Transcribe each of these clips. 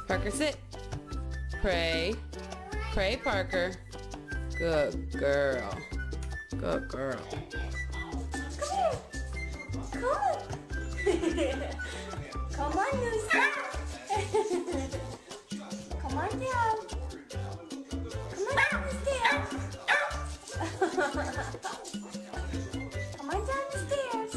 Parker, sit. Pray. Pray, Parker. Good girl. Good girl. Come on. Come on, Lucy. Come on down. Come on down the stairs. Come on down the stairs.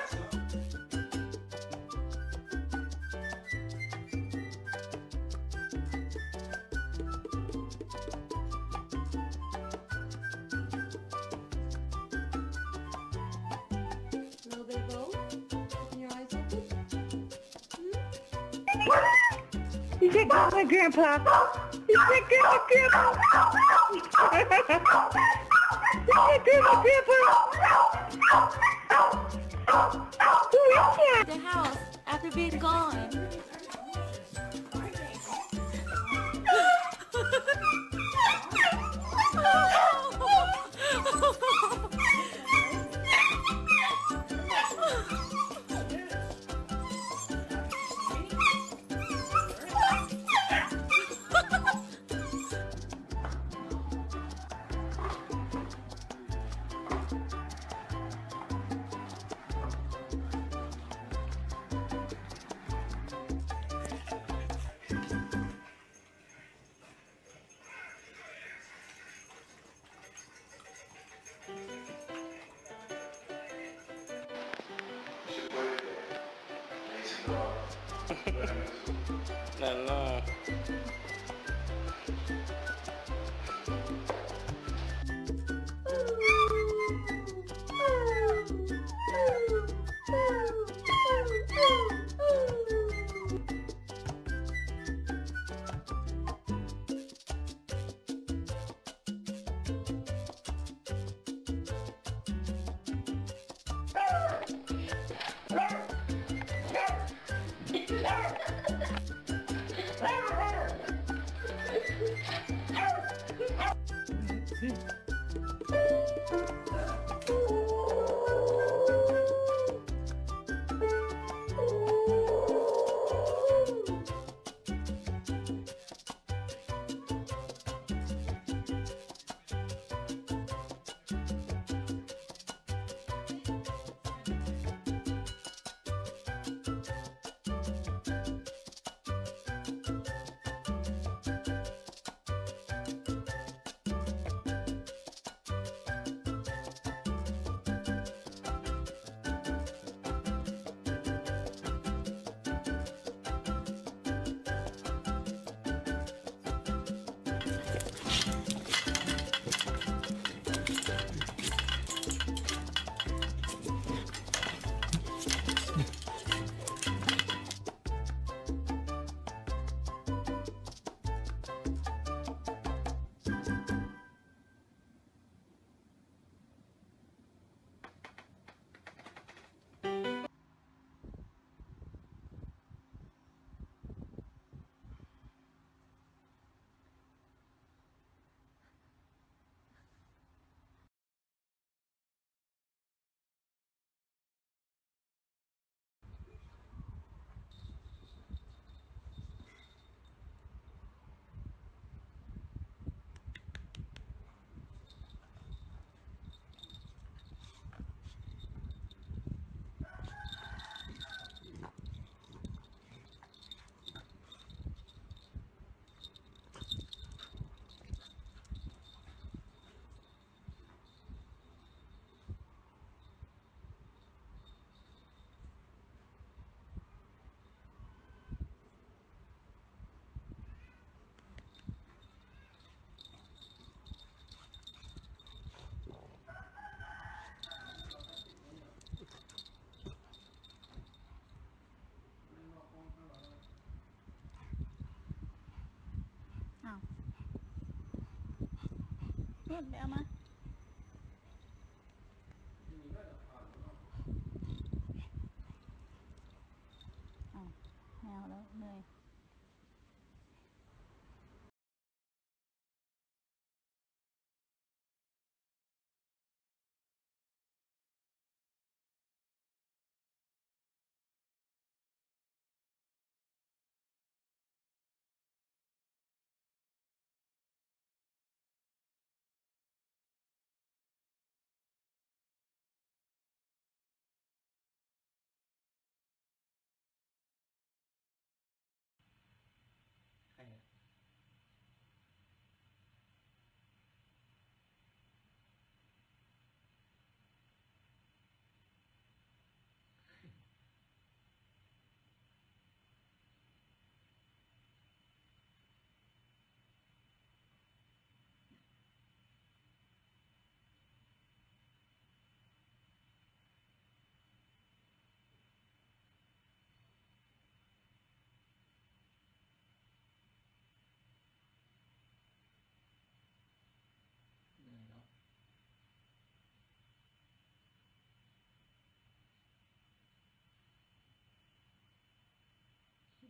A little bit of both. Open your eyes open. You said Grandma, Grandpa. You said Grandma, Grandpa. You said Grandma, Grandpa. Who is that? The house after being gone. No. Luôn mẹ mà. Mèo đâu, nơi.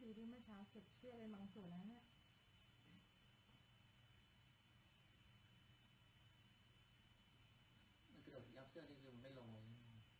ดูที่เมื่อเช้าเก็บเสื้อเลยบางส่วนนะเนี่ยมันกระโดดยับเสื้อนี่คือมันไม่ลงเลย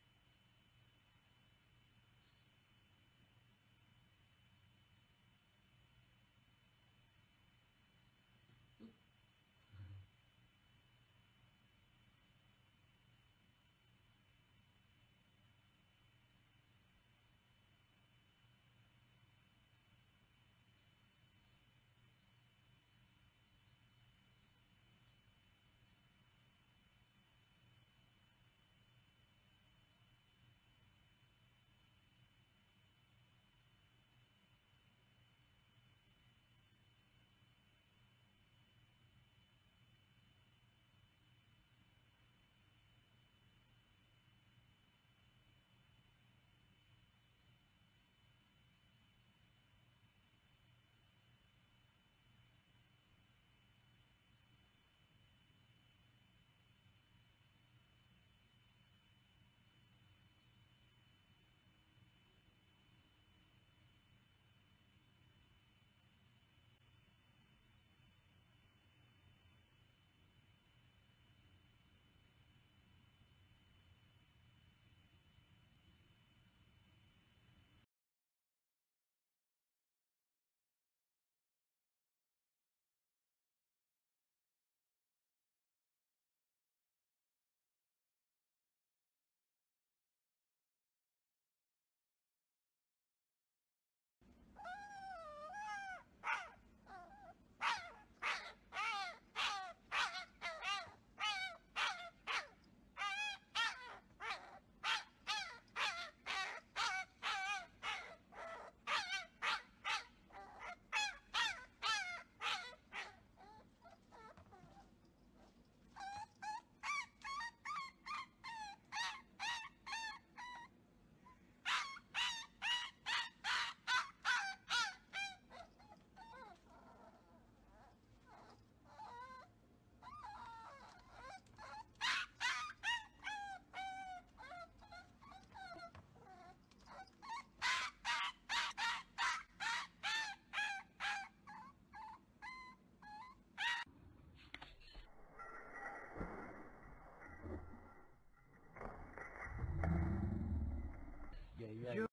ใหญ่ๆ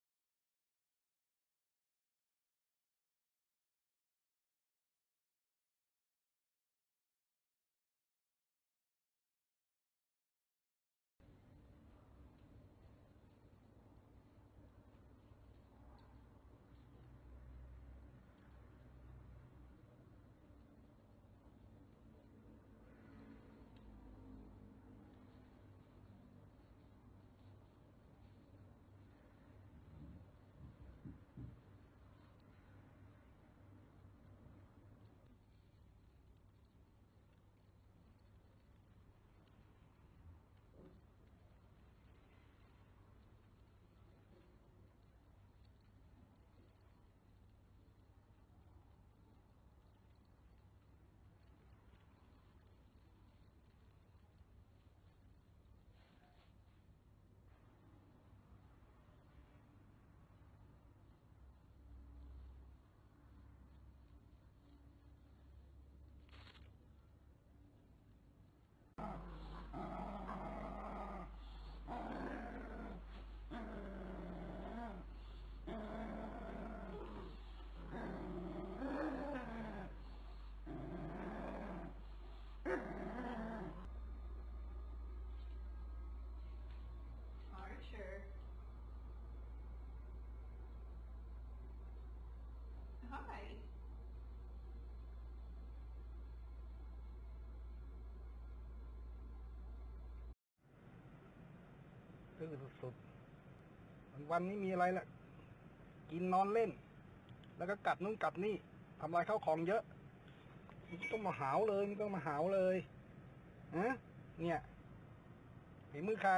ดื้อสุดๆวันนี้มีอะไรล่ะกินนอนเล่นแล้วก็กัดนู่นกัดนี่ทำลายข้าวของเยอะมันต้องมาหาวเลยมันต้องมาหาวเลยฮะเนี่ยฝีมือใคร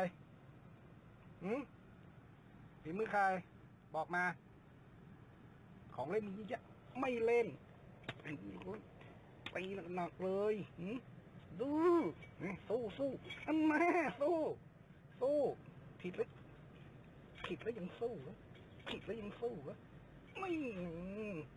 ฝีมือใครบอกมาของเล่นเยอะไม่เล่นตีหนักเลยดูสู้อันแม่สู้ผิดแล้วยังสู้เหรอผิดแล้วยังสู้เหรอไม่